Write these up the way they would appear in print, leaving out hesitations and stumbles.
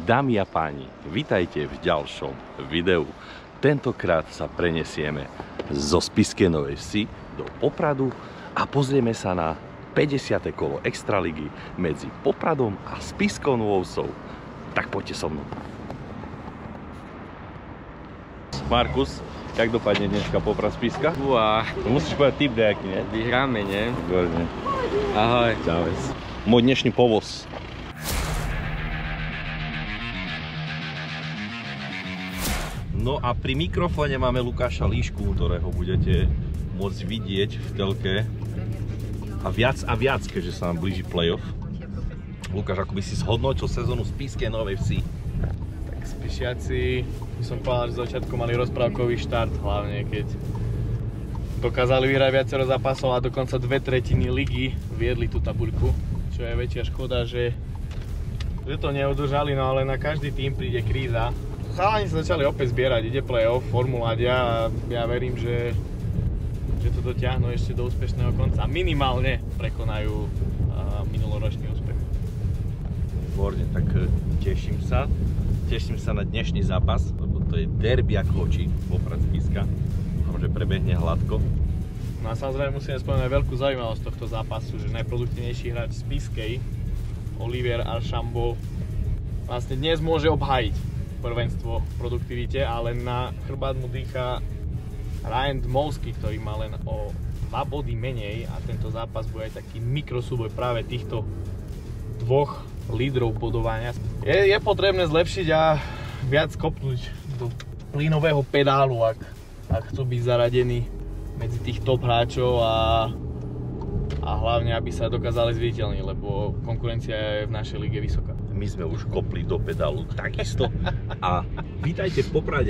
Dámy a páni, vitajte v ďalšom videu. Tentokrát sa prenesieme zo Spišskej Novej Vsi do Popradu a pozrieme sa na 50. kolo Extraligy medzi Popradom a Spišskou Novou Vsou. Tak poďte so mnou. Markus, jak dopadne dneska Poprad Spišská? Musíš povedať tip nejaký, ne? Vyhráme, ne? Výborne. Ahoj. Čaves. Môj dnešný povoz. No a pri mikrofóne máme Lukáša Líšku, ktorého budete môcť vidieť v telke a viac, keďže sa nám blíži playoff. Lukáš, ako by si zhodnotil sezónu Spišskej Novej Vsi? Tak Spišiaci, by som povedal, že z začiatku mali rozprávkový štart, hlavne keď dokázali vyhrať viacero zápasov a dokonca 2/3 ligy viedli tú tabuľku, čo je väčšia škoda, že to neudržali, no ale na každý tým príde kríza. Chalani sa začali opäť zbierať, ide playoff, formuládia a ja verím, že to dotiahnu ešte do úspešného konca. Minimálne prekonajú minuloročný úspech. Výborne, tak teším sa na dnešný zápas, lebo to je derby ako oči, Poprad Spišská. Dúfam, že prebehne hladko. No a samozrejme musíme spomenúť veľkú zaujímavosť tohto zápasu, že najproduktívnejší hráč Spišskej, Olivier Archambault, vlastne dnes môže obhájiť prvenstvo v produktivite, ale na chrbát mu dýcha Ryan Dmowski, ktorý má len o 2 body menej a tento zápas bude aj taký mikrosúboj práve týchto dvoch lídrov bodovania. Je potrebné zlepšiť a viac kopnúť do plynového pedálu, ak chcú byť zaradení medzi tých top hráčov a hlavne, aby sa dokázali zviditeľniť, lebo konkurencia je v našej lige vysoká. My sme už kopli do pedálu takisto a vítajte v Poprade.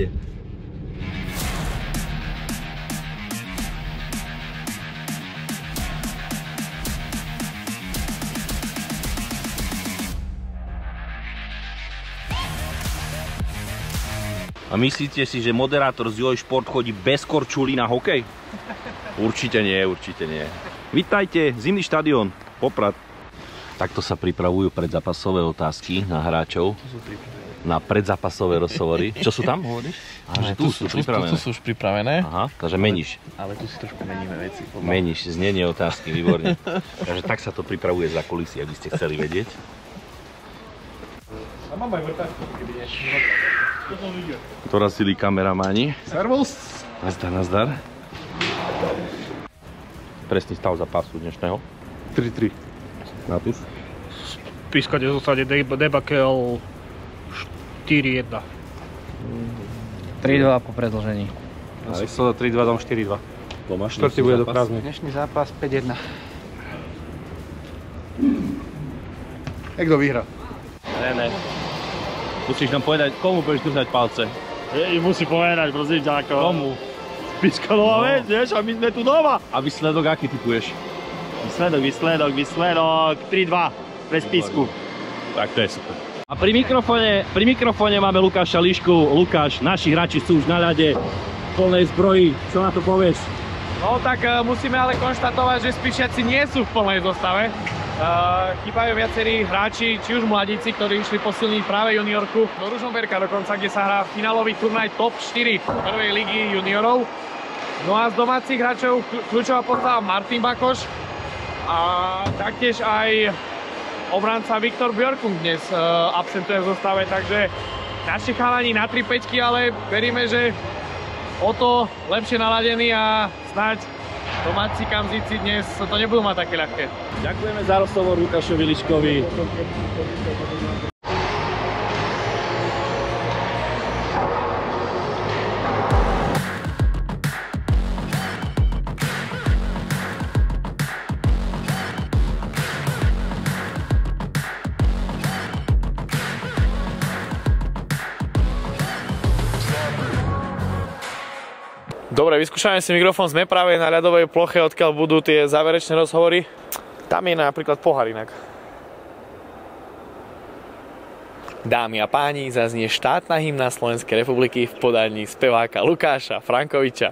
A myslíte si, že moderátor z Joysport chodí bez korčulí na hokej? Určite nie, určite nie. Vítajte, zimný štadión, Poprad. Takto sa pripravujú predzápasové otázky na hráčov. Na predzápasové rozhovory. Čo sú tam, hovoríš? Tu sú pripravené. Tu sú už pripravené. Aha, takže meníš. Ale tu si trošku meníme veci. Meníš, znenie otázky, výborne. Takže tak sa to pripravuje za kulisy, ak by ste chceli vedieť. A mám aj vrtáčku, keby niečo. Dorazili kameramáni. Servus! Nazdar. Presný stav zápasu dnešného. 3-3. Natus. Spišská zostane debakel 4-1. 3-2 po predĺžení. Ja som sa 3-2, dám 4-2. Tomáš, Štvrtý bude do prázdnej. Dnešný zápas 5-1. Kto vyhrá? Ne. Musíš nám povedať, komu budeš držať palce. Musí povedať, prosím ťa, ako... Komu? Spišská Nová Ves, vieš, a my sme tu doma. A výsledok aký typuješ? Výsledok. 3-2 pre Spišsku. Tak to je super. A pri mikrofóne máme Lukáša Líšku. Lukáš, naši hráči sú už na ľade v plnej zbroji. Čo na to povieš? No tak musíme ale konštatovať, že Spišiaci nie sú v plnej zostave. Chýbajú viacerí hráči, či už mladíci, ktorí išli posilniť práve juniorku do Ružomberka dokonca, kde sa hrá finálový turnaj top 4 prvej ligy juniorov. No a z domácich hráčov kľúčová postava Martin Bakoš a taktiež aj obranca Viktor Björkung dnes absentuje v zostave, takže naši chalani na 3-5, ale veríme, že o to lepšie naladení a snáď domáci kamzíci dnes to nebudú mať také ľahké. Ďakujeme za rozhovor Lukášovi Líškovi. Dobre, vyskúšame si mikrofón, sme práve na ľadovej ploche, odkiaľ budú tie záverečné rozhovory. Tam je napríklad pohár inak. Dámy a páni, zaznie štátna hymna Slovenskej republiky v podaní speváka Lukáša Frankoviča.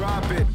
Drop it.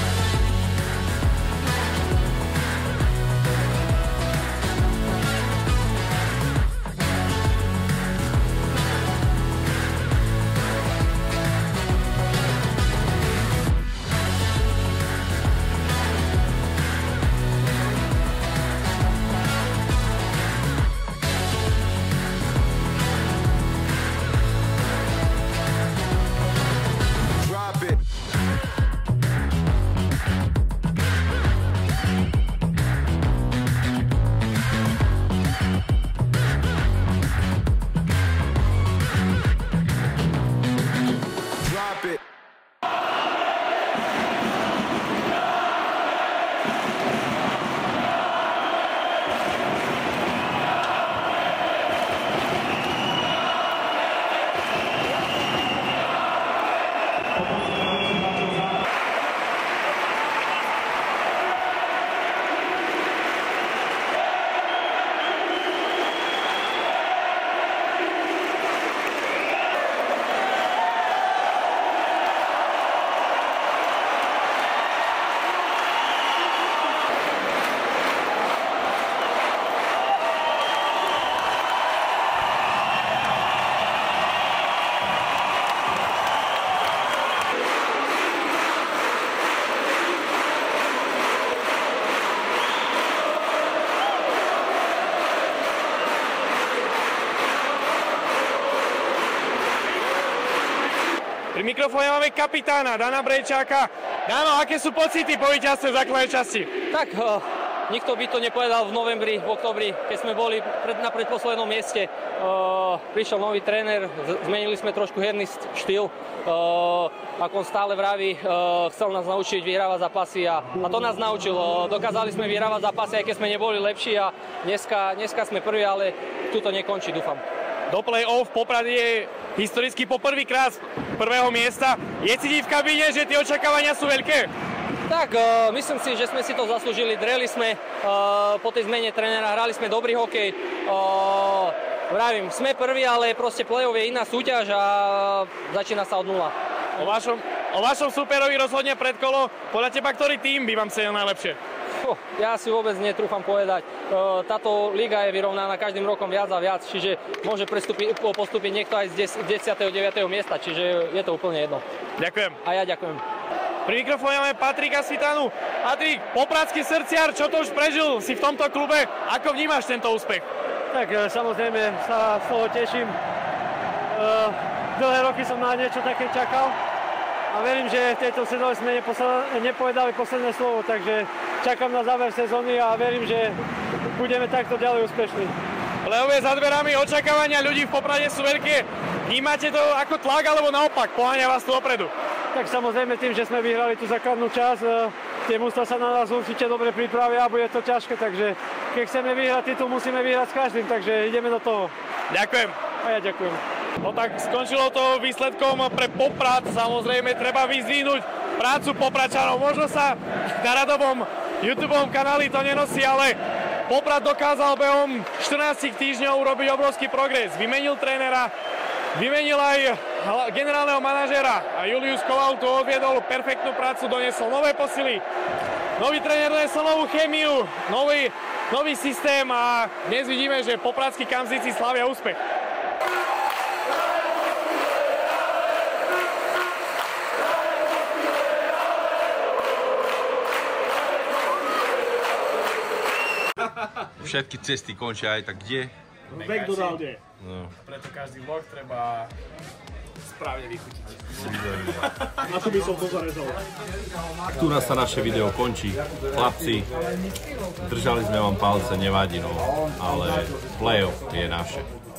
Pri mikrofóne máme kapitána Dana Brejčáka. Dano, aké sú pocity po víťazstve v základnej časti? Tak, nikto by to nepovedal v novembri, v oktobri, keď sme boli na predposlednom mieste. Prišiel nový tréner, zmenili sme trošku herný štýl. Ako on stále vraví, chcel nás naučiť vyhrávať zápasy a to nás naučil. Dokázali sme vyhrávať zápasy, aj keď sme neboli lepší a dneska sme prví, ale tu to nekončí, dúfam. Do play-off Poprad je historicky poprvýkrát z prvého miesta. Je cítiť v kabíne, že tie očakávania sú veľké? Tak, myslím si, že sme si to zaslúžili. Dreli sme po tej zmene trénera, hrali sme dobrý hokej. Vravím, sme prví, ale proste play-off je iná súťaž a začína sa od nula. O vašom superovi rozhodne predkolo. Podľa teba, ktorý tým by vám sedel najlepšie? Ja si vôbec netrúfam povedať. Táto liga je vyrovnaná každým rokom viac a viac, čiže môže postúpiť niekto aj z 10. 9. miesta, čiže je to úplne jedno. Ďakujem. A ja ďakujem. Pri mikrofóne máme Patrika Svitanu. Patrik, popradský srdciar, čo to už prežil si v tomto klube? Ako vnímaš tento úspech? Tak samozrejme sa z toho teším. Dlhé roky som na niečo také čakal a verím, že v tejto sezóne sme nepovedali posledné slovo, takže čakám na záver sezóny a verím, že budeme takto ďalej úspešní. Play-off je za dverami, očakávania ľudí v Poprade sú veľké. Vnímate to ako tlak alebo naopak, poháňa vás tu opredu? Tak samozrejme tým, že sme vyhrali tú základnú časť, tie mužstvá sa na nás určite dobre pripravia a bude to ťažké, takže keď chceme vyhrať titul, musíme vyhrať s každým, takže ideme do toho. Ďakujem. A ja ďakujem. No tak skončilo to výsledkom pre Poprad, samozrejme treba vyzdvihnúť prácu Popradčanov. Možno sa na radovom YouTubeovom kanáli to nenosí, ale Poprad dokázal behom 14 týždňov urobiť obrovský progres. Vymenil trénera, vymenil aj generálneho manažéra a Julius Koval tu odviedol perfektnú prácu, doniesol nové posily. Nový tréner doniesol novú chémiu, nový systém a dnes vidíme, že popradskí kamzíci slavia úspech. Všetky cesty končia aj tak kde? V McDonalde. No. Preto každý vlog treba správne vychutiť. Na to by som to zarezal. Tu nás sa naše video končí. Chlapci, držali sme vám palce, nevadí, no, ale play-off je naše.